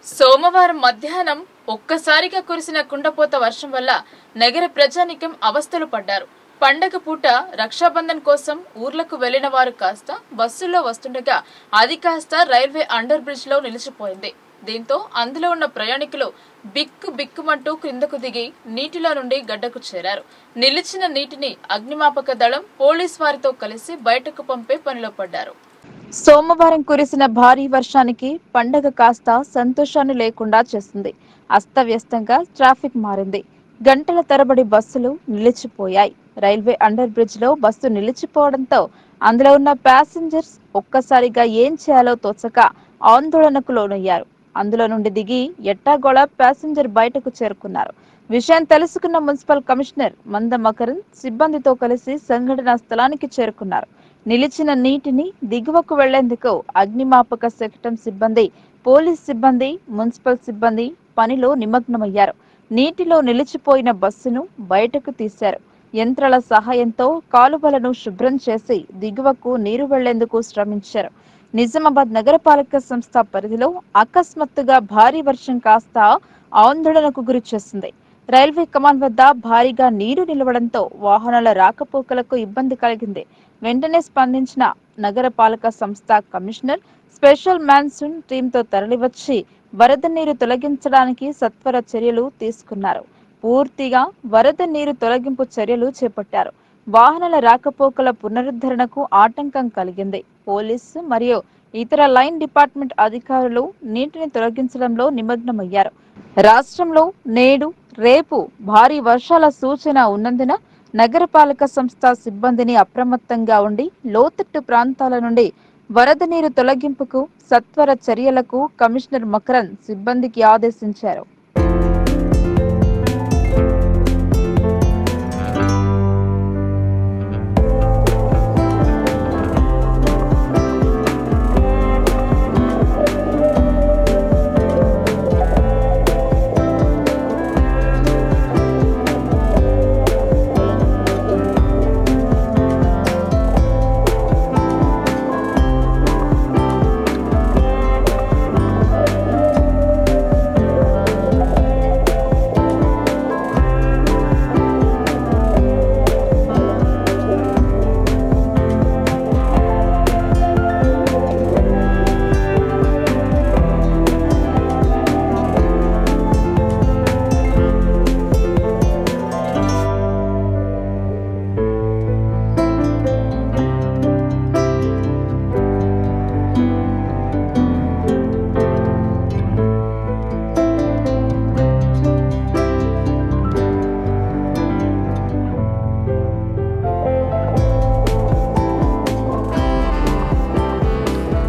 సోమవారం మధ్యాహ్నం ఒక్కసారిగా కురిసిన కుండపోత వర్షం వల్ల నగర ప్రజానికం అవస్థలు పడ్డారు. పండగ పూట రక్షాబంధన్ కోసం ఊర్లకు వెళ్లిన వారు కాస్త బస్సుల్లో వస్తుండగా అది కాస్త రైల్వే అండర్ బ్రిడ్జ్ లో నిలిచిపోయింది. దీంతో అందులో ఉన్న ప్రయాణికులు బిక్కుమంటూ క్రిందకు దిగి నీటిలో నుండి గడ్డకు చేరారు. నిలిచిన నీటిని అగ్నిమాపక దళం పోలీస్ వారితో కలిసి బయటకు పంపే పనిలో పడ్డారు. సోమవారం కురిసిన భారీ వర్షానికి పండగ కాస్త సంతోషాన్ని లేకుండా చేసింది. అస్తవ్యస్తంగా ట్రాఫిక్ మారింది. గంటల తరబడి బస్సులు నిలిచిపోయాయి. రైల్వే అండర్ బ్రిడ్జ్ లో బస్సు నిలిచిపోవడంతో అందులో ఉన్న ప్యాసింజర్స్ ఒక్కసారిగా ఏం చేయాలో తోచక ఆందోళనకు లోనయ్యారు. అందులో నుండి దిగి ఎట్టాగోళ ప్యాసింజర్ బయటకు చేరుకున్నారు. విషయం తెలుసుకున్న మున్సిపల్ కమిషనర్ మంద మకరన్ సిబ్బందితో కలిసి సంఘటనా స్థలానికి చేరుకున్నారు. నిలిచిన నీటిని దిగువకు వెళ్లేందుకు అగ్నిమాపక శకటం సిబ్బంది, పోలీస్ సిబ్బంది, మున్సిపల్ సిబ్బంది పనిలో నిమగ్నమయ్యారు. నీటిలో నిలిచిపోయిన బస్సును బయటకు తీశారు. యంత్రాల సహాయంతో కాలువలను శుభ్రం చేసి దిగువకు నీరు వెళ్లేందుకు శ్రమించారు. నిజామాబాద్ నగరపాలక సంస్థ పరిధిలో అకస్మాత్తుగా భారీ వర్షం కాస్త ఆందోళనకు గురి చేసింది. రైల్వే కమాన్ వద్ద భారీగా నీరు నిలవడంతో వాహనాల రాకపోకలకు ఇబ్బంది కలిగింది. వెంటనే స్పందించిన నగరపాలక సంస్థ కమిషనర్ స్పెషల్ మాన్సూన్ టీంతో తరలివచ్చి వరద నీరు తొలగించడానికి సత్వర చర్యలు తీసుకున్నారు. పూర్తిగా వరద నీరు తొలగింపు చర్యలు చేపట్టారు. వాహనాల రాకపోకల పునరుద్ధరణకు ఆటంకం కలిగింది. పోలీసు మరియు ఇతర లైన్ డిపార్ట్మెంట్ అధికారులు నీటిని తొలగించడంలో నిమగ్నమయ్యారు. రాష్ట్రంలో నేడు, రేపు భారీ వర్షాల సూచన ఉన్నందున నగరపాలక సంస్థ సిబ్బందిని అప్రమత్తంగా ఉండి లోతట్టు ప్రాంతాల నుండి వరద నీరు తొలగింపుకు సత్వర చర్యలకు కమిషనర్ మకరన్ సిబ్బందికి ఆదేశించారు.